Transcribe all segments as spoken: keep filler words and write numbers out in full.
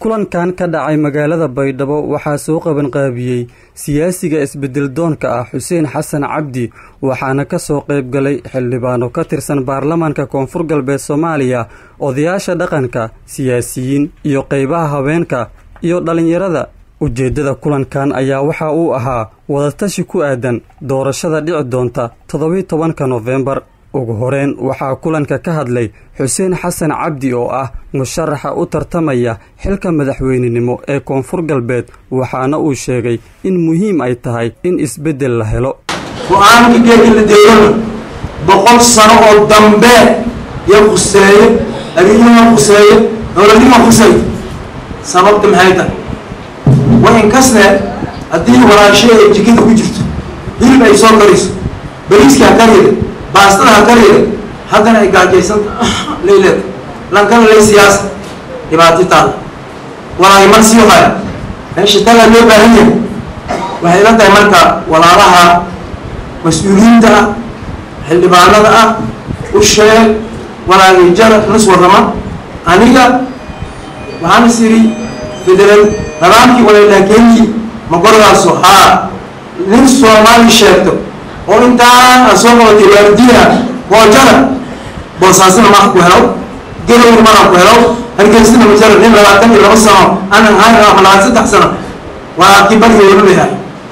kulankan ka dhacay magaalada Baydhabo waxaa soo qaban qaabiyay siyaasiga isbedel doonka ah Xuseen Xasan Cabdi waxaana ka soo qayb galay xildhibaano ka tirsan baarlamaanka Koonfur Galbeed Soomaaliya odayaasha dhaqanka siyaasiyiin iyo qaybaha haweenka iyo dhalinyarada ujeedada kulankan ayaa waxa uu ahaa wadatashi ku aadan doorashada dhici doonta toddoba iyo tobanka November ugu horeen waxaa kulanka ka hadlay Xuseen Xasan Cabdi oo ah musharaxa u tartamaya xilka madaxweynenimo ee Koonfur Galbeed waxaana uu sheegay in muhiim ay tahay in isbedel la helo go'aanka geedka deegaanka boqol sano oo dambe ya quseeyay ariina quseeyay dowladnimo quseeyay sababta maxay tahay وإن كسر الدين ولا شيء جكيد وجرت هل بيصير كريس بريس كهكريه باستنا هكريه هذا أنا إيجاد جيسان ليلة لان كان لي سياسة يبعثي تال ولا يمن سيوها إيش تلا ليه بهنيه وهيلا دائما كا ولا راها مسؤولين ده اللي بعنا ده والشيء ولا رجال نسوا الرمان أنيجا وهم سيري فدرل نرامي ولا لكني مقرر الصحة نفس ما يشتغل وإنت أصلا تبرديها وجرا بوساسنا ما كهرو جلو ما كهرو هنجلسنا مجرد نمر لاتني رأسنا أنا هاي راح لازم تحسنا وكبر يقولون بها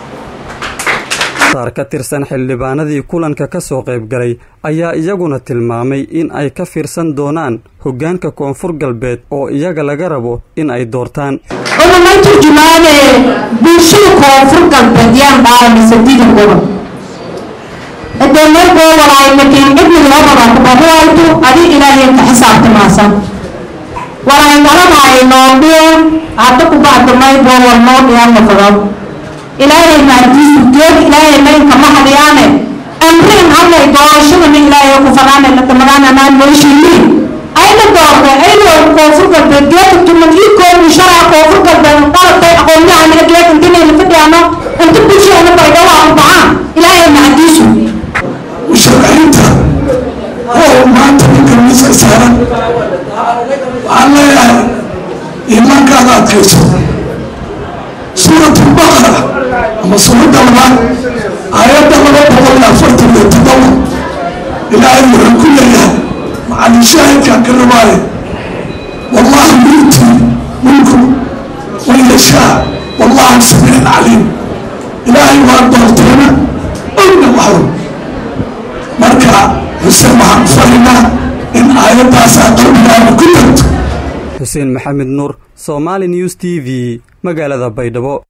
qaar ka tirsan xildhibaanadii kulanka ka soo qayb galay ayaa iyaguna tilmaamay in ay ka fiirsan doonaan hoggaanka Koonfur Galbeed oo iyaga laga rabo in ay doortaan oo ma turjumaane bulshada Koonfur Galbeed yaan dhaawaysatida gobolka adeemar boo walaay makin ibn labada ku baahayto adi ilaahay ka xisaabtamaasan walaay nalahay noobyo hadda ku baadmay boo walnoo dhiyaan maqado إلهي ما عنديش جود إلهي ما ينكم ما حد يعمل أمرين الله يدور شو من إلهي وكفرنا لتمرنا ما نوشيني أين الدور أين الكوفر بالبيت ثم يكون مشارع كوفر بالقارة أقول لي عن رجلك الدنيا اللي فدي أنا أنت بتجي أنا بيدور عن طعام إلهي ما عنديش وشرعت هو ما تبي كنيسة سهرة الله يعني إيمان كذا تيسو سورة البقرة أما سورة الله آيات الله بقول أفرت من التدور إلى أن كل يوم مع الشاهد كالرواية والله يؤتي ملكه وإن يشاء والله سميع عليم إلهي وأرضنا أين محروم مركع نسمع فرنا إن آيات أساطرنا بكل حسين محمد نور Somali News T V مقالة Baydhabo